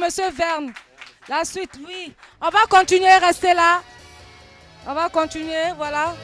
monsieur Verne. La suite, oui. On va continuer, rester là. On va continuer, voilà.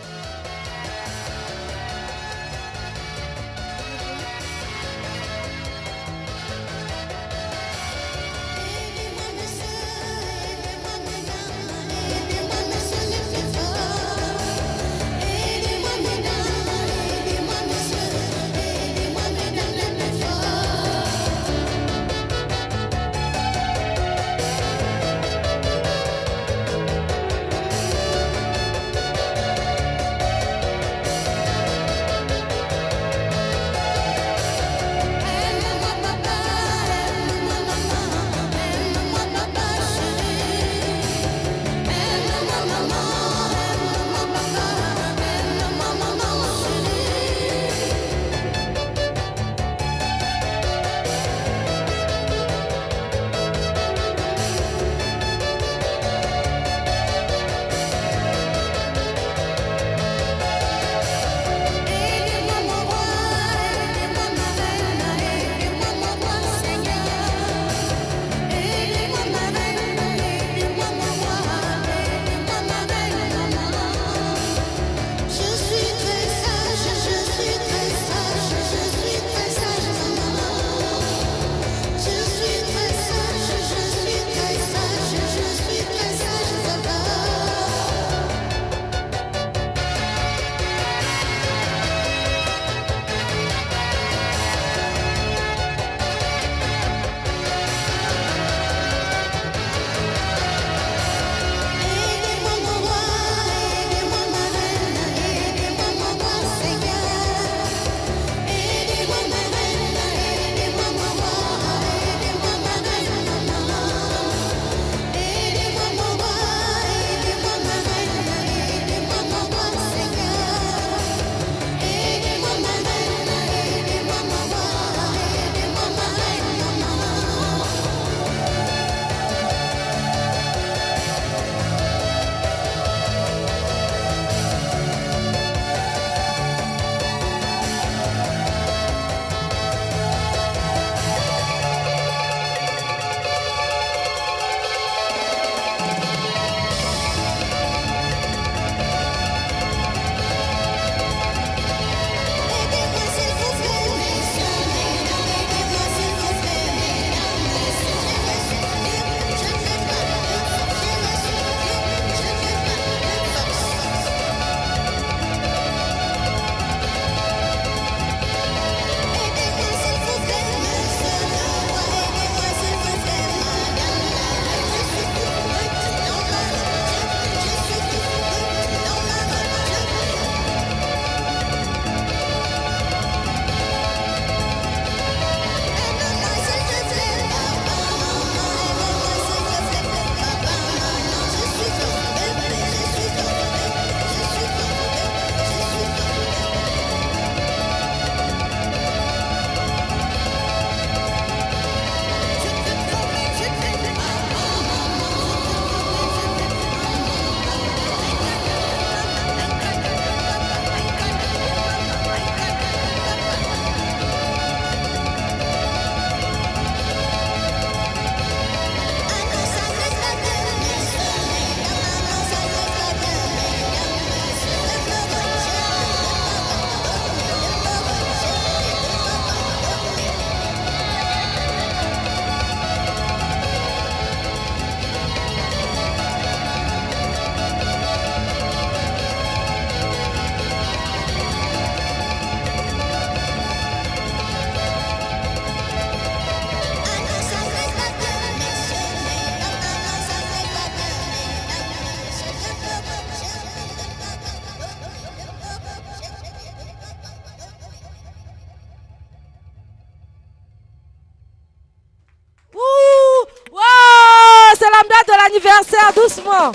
Anniversaire, doucement.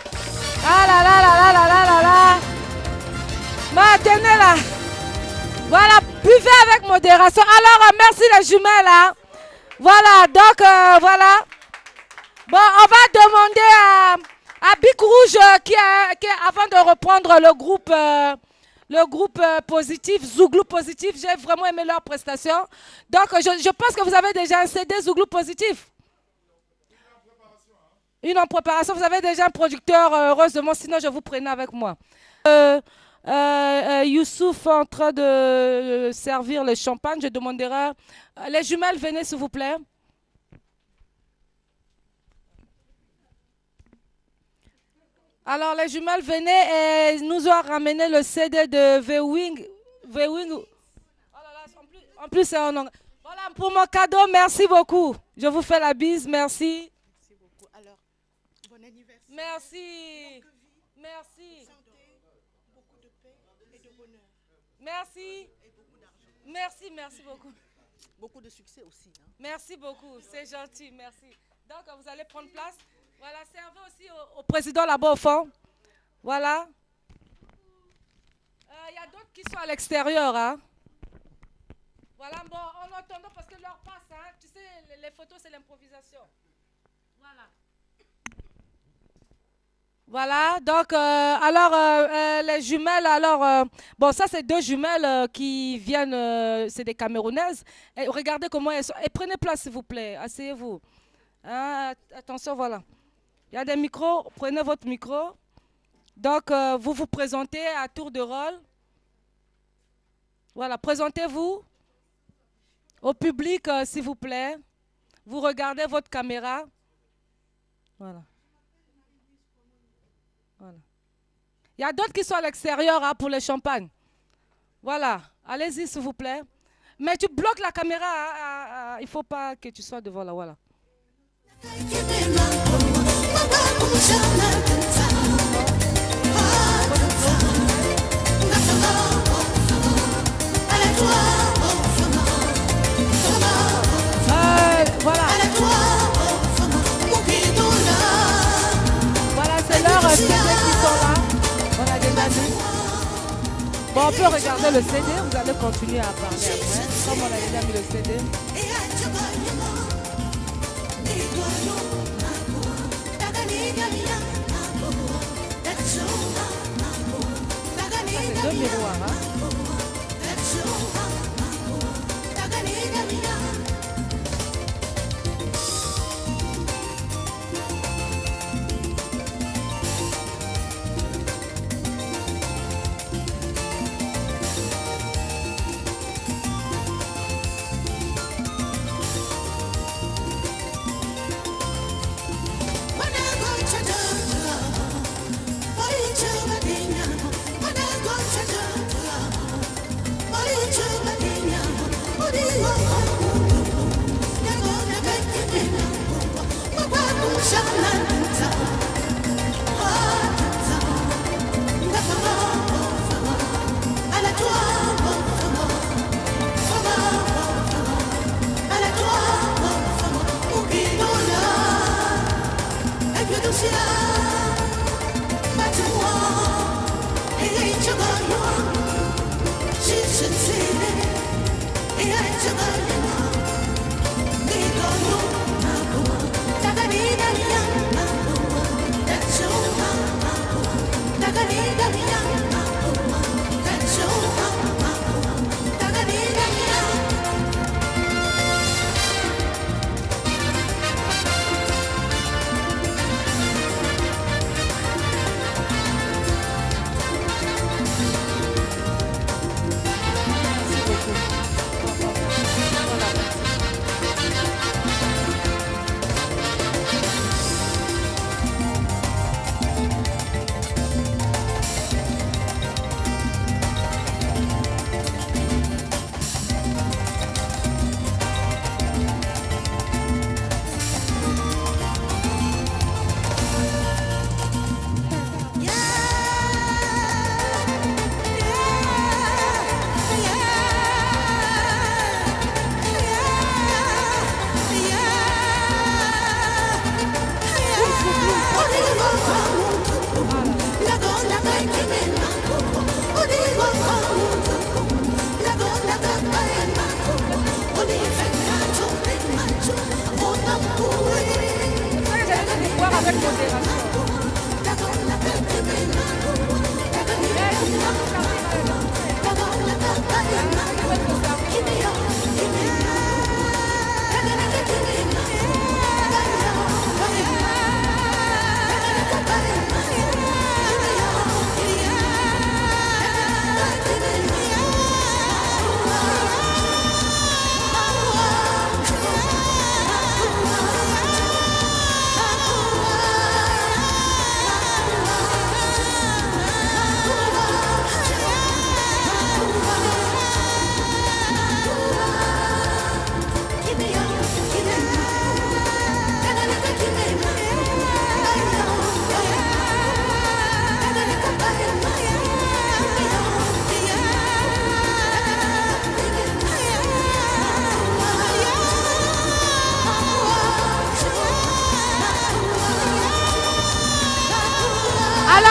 Ah là là là là là là là là. Bah, tenez là. Voilà, buvez avec modération. Alors, merci les jumelles. Hein. Voilà, donc voilà. Bon, on va demander à Bic Rouge, qui est, avant de reprendre le groupe positif, Zouglou positif. J'ai vraiment aimé leur prestation. Donc, je pense que vous avez déjà un CD Zouglou positif. Une en préparation. Vous avez déjà un producteur, heureusement, sinon je vous prenais avec moi. Youssouf en train de servir le champagne. Je demanderai. Les jumelles, venez s'il vous plaît. Alors, les jumelles, venez et nous ont ramené le CD de V-Wing. V-Wing. Oh là là, en plus c'est en anglais. Voilà pour mon cadeau, merci beaucoup. Je vous fais la bise, merci. Merci beaucoup. Alors, bon anniversaire. Merci. Merci. Santé, beaucoup de paix et de bonheur. Merci. Et beaucoup d'argent. Merci beaucoup. Beaucoup de succès aussi. Hein. Merci beaucoup, c'est gentil, merci. Donc, vous allez prendre place. Voilà, servez aussi au président là-bas au fond. Voilà. Il y a d'autres qui sont à l'extérieur. Hein. Voilà, bon, en attendant, parce que l'heure passe, hein, tu sais, les photos, c'est l'improvisation. Voilà. Voilà, donc, les jumelles, bon, ça, c'est deux jumelles qui viennent, c'est des Camerounaises. Et regardez comment elles sont. Et prenez place, s'il vous plaît, asseyez-vous. Hein, attention, voilà. Il y a des micros, prenez votre micro. Donc, vous vous présentez à tour de rôle. Voilà, présentez-vous au public, s'il vous plaît. Vous regardez votre caméra. Voilà. Voilà. Il y a d'autres qui sont à l'extérieur hein, pour le champagne. Voilà, allez-y, s'il vous plaît. Mais tu bloques la caméra. Hein, il ne faut pas que tu sois devant là. Voilà. Voilà. Voilà, c'est leur CD qui sont là. On a déjà dit. Bon, on peut regarder le CD, vous allez continuer à parler après. Comme on a déjà mis le CD. C'est deux miroirs, hein.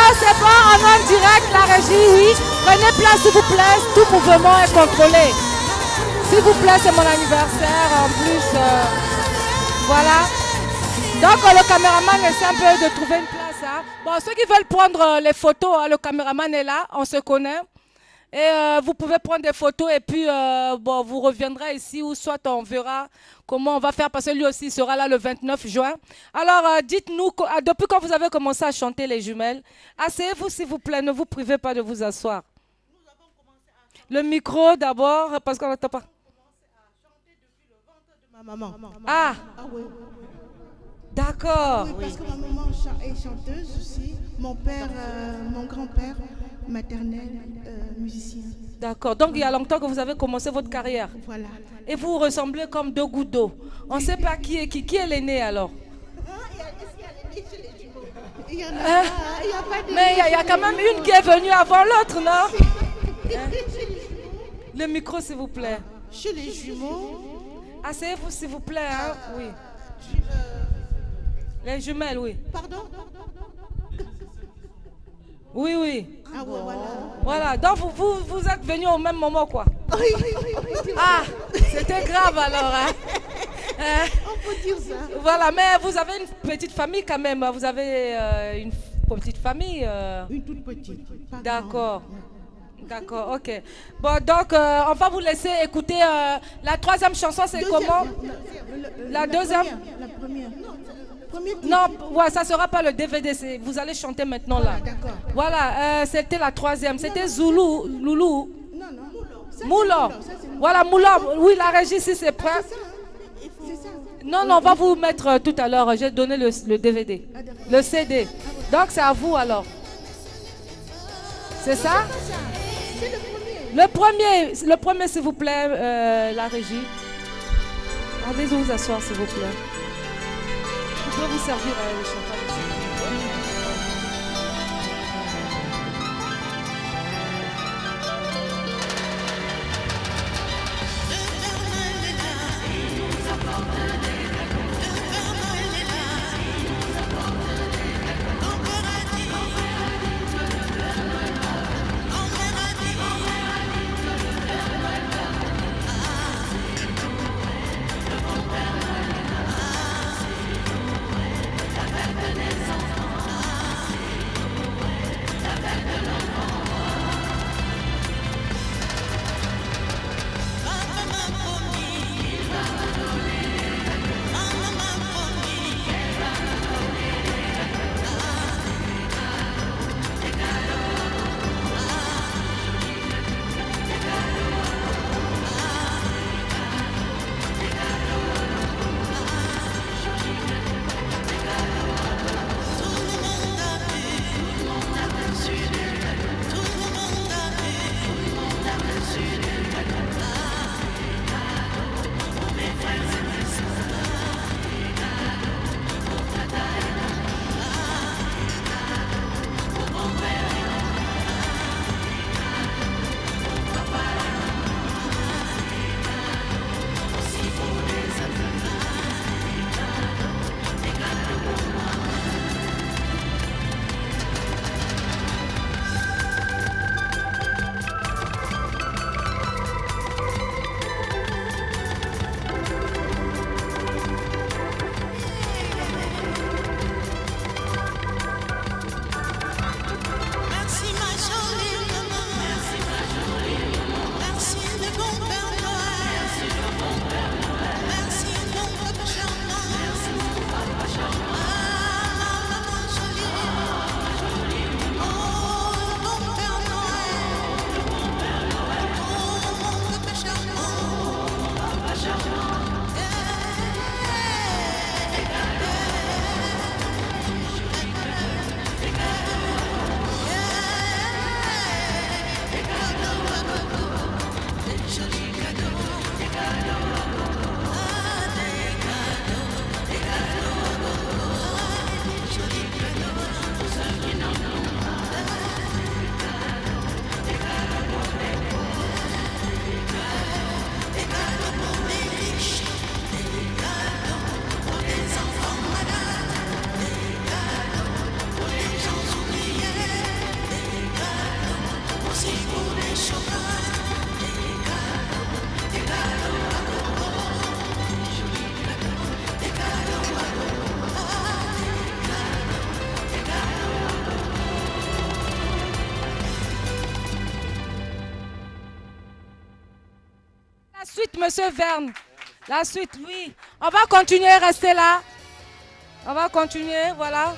c'est bon, on est en direct, la régie, oui. Prenez place, s'il vous plaît. Tout mouvement est contrôlé. S'il vous plaît, c'est mon anniversaire. En plus, voilà. Donc, le caméraman essaie un peu de trouver une place. Hein. Bon, ceux qui veulent prendre les photos, hein, le caméraman est là, on se connaît. Et vous pouvez prendre des photos et puis bon, vous reviendrez ici ou soit on verra comment on va faire parce que lui aussi sera là le 29 juin. Alors dites-nous, depuis quand vous avez commencé à chanter les jumelles, asseyez-vous s'il vous plaît, ne vous privez pas de vous asseoir. Le micro d'abord parce qu'on n'entend pas. Ma maman. Ah, Oui. d'accord. Oui, parce que ma maman est chanteuse aussi. Mon père, mon grand-père maternel, musicien. D'accord. Donc il y a longtemps que vous avez commencé votre carrière. Voilà. Et vous ressemblez comme deux gouttes d'eau. On ne sait pas qui est qui. Qui est l'aîné alors? Il y en a pas, il y a pas de... Mais il y a quand même une qui est venue avant l'autre, non? Hein? Le micro, s'il vous plaît. Chez les jumeaux. Asseyez-vous, s'il vous plaît. Hein? Oui. Les jumelles, oui. Pardon? Oui, oui. Ah ouais, voilà. Voilà. Donc, vous êtes venus au même moment, quoi. Oui. Ah, c'était grave alors. Hein? On peut dire ça. Voilà, mais vous avez une petite famille quand même. Vous avez une petite famille. Une toute petite. Pas D'accord. grande. D'accord, ok. Bon, donc, on va vous laisser écouter la troisième chanson, c'est comment? La deuxième? La première. Premier titre. Non, ouais, ça ne sera pas le DVD, vous allez chanter maintenant là. D'accord. Voilà, c'était la troisième, c'était Zoulou, Loulou, Non, non. Moulon. Voilà, Moulon, oui, la régie, si c'est prêt. C'est ça. Non, non, on va vous mettre tout à l'heure, j'ai donné le DVD, le CD. Donc, c'est à vous alors. C'est ça? C'est le premier. Le premier s'il vous plaît, la régie. Allez vous asseoir s'il vous plaît. Vous pouvez vous servir le champagne. suite, monsieur Verne. La suite, oui. On va continuer, rester là. On va continuer, voilà.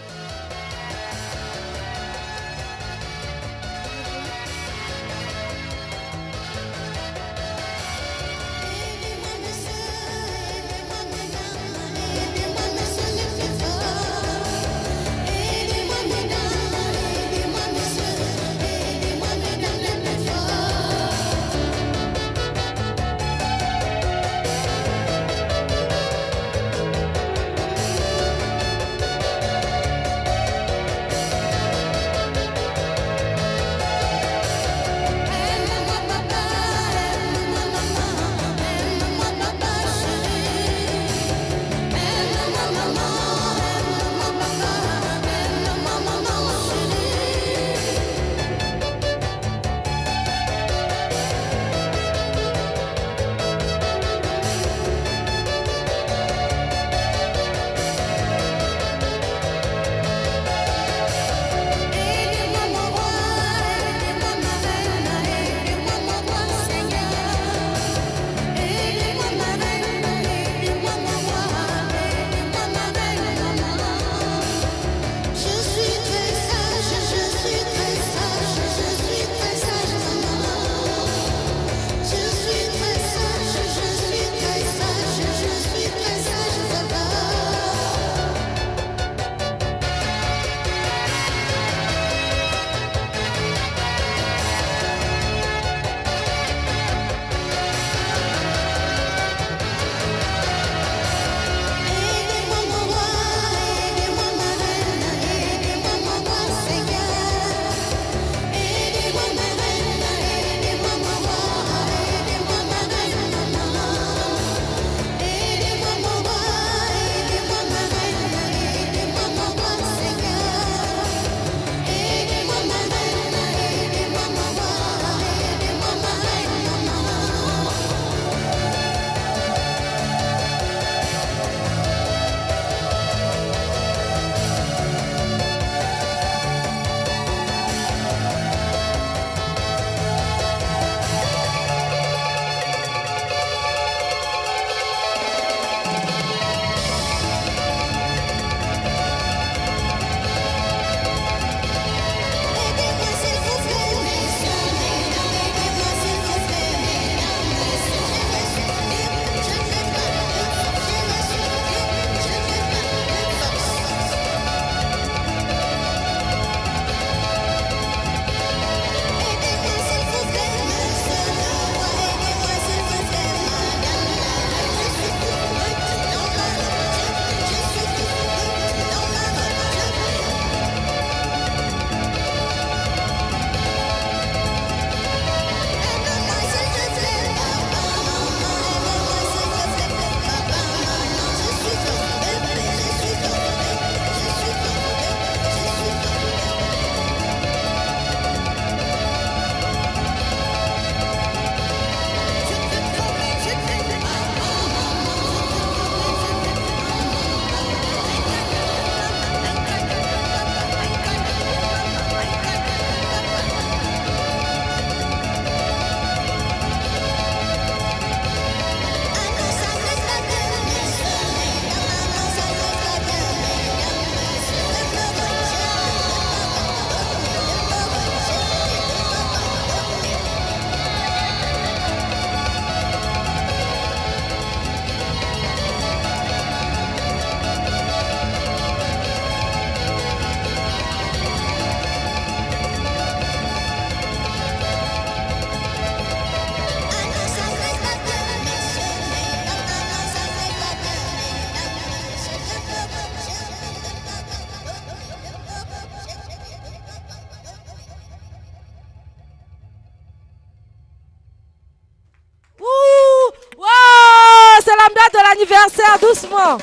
Anniversaire, doucement.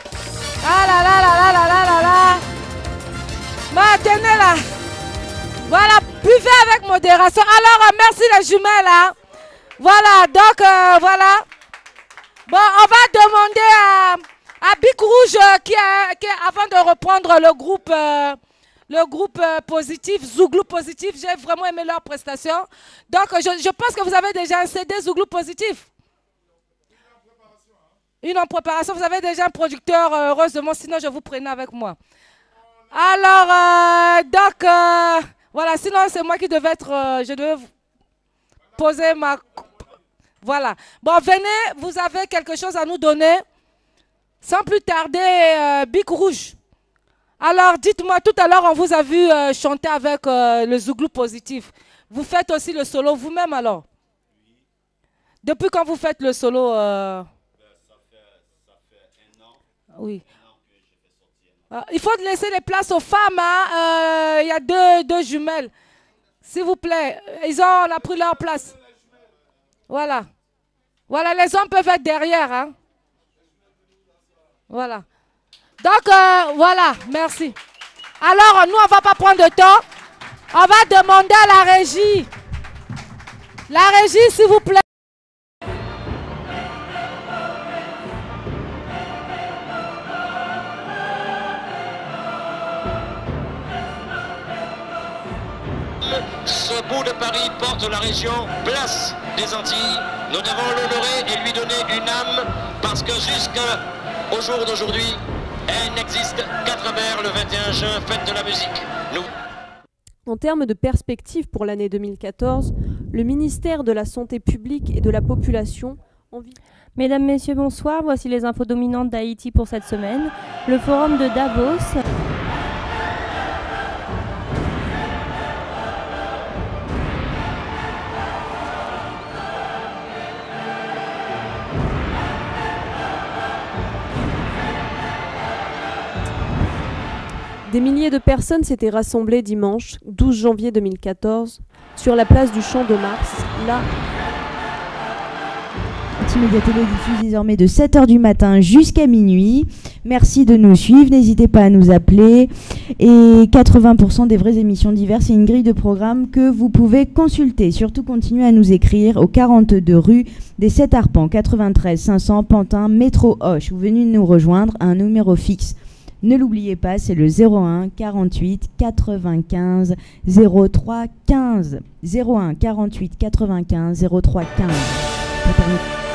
Ah là là là là là là là là. Tenez là. Voilà, buvez avec modération. Alors, merci les jumelles. Hein. Voilà, donc voilà. Bon, on va demander à Bic Rouge, qui est, avant de reprendre le groupe positif, Zouglou positif. J'ai vraiment aimé leur prestation. Donc, je pense que vous avez déjà un CD Zouglou positif. Une en préparation. Vous avez déjà un producteur, heureusement, sinon je vous prenais avec moi. Alors, voilà, sinon c'est moi qui devais être, je devais poser ma... Voilà. Bon, venez, vous avez quelque chose à nous donner. Sans plus tarder, Bic Rouge. Alors, dites-moi, tout à l'heure, on vous a vu chanter avec le Zouglou positif. Vous faites aussi le solo vous-même alors? Depuis quand vous faites le solo Ça fait 1 an. Oui. Il faut laisser les places aux femmes. Hein. Il y a deux jumelles. S'il vous plaît. On a pris leur place. Voilà. Voilà, les hommes peuvent être derrière. Hein. Voilà. Donc, voilà, merci. Alors, nous, on ne va pas prendre de temps. On va demander à la régie. La régie, s'il vous plaît. Ce bout de Paris porte la région Place des Antilles. Nous devons l'honorer et lui donner une âme parce que jusqu'au jour d'aujourd'hui, elle n'existe qu'à travers le 21 juin, fête de la musique. En termes de perspective pour l'année 2014, le ministère de la Santé publique et de la Population envisage... Mesdames, Messieurs, bonsoir. Voici les infos dominantes d'Haïti pour cette semaine. Le forum de Davos... Des milliers de personnes s'étaient rassemblées dimanche, 12 janvier 2014, sur la place du Champ de Mars, là... Multimédia Télé diffuse désormais de 7h du matin jusqu'à minuit. Merci de nous suivre, n'hésitez pas à nous appeler. Et 80% des vraies émissions diverses et une grille de programme que vous pouvez consulter. Surtout continuez à nous écrire au 42 rue des 7 Arpents, 93 500 Pantin, métro Hoche. Vous venez nous rejoindre à un numéro fixe. Ne l'oubliez pas, c'est le 01 48 95 03 15. 01 48 95 03 15.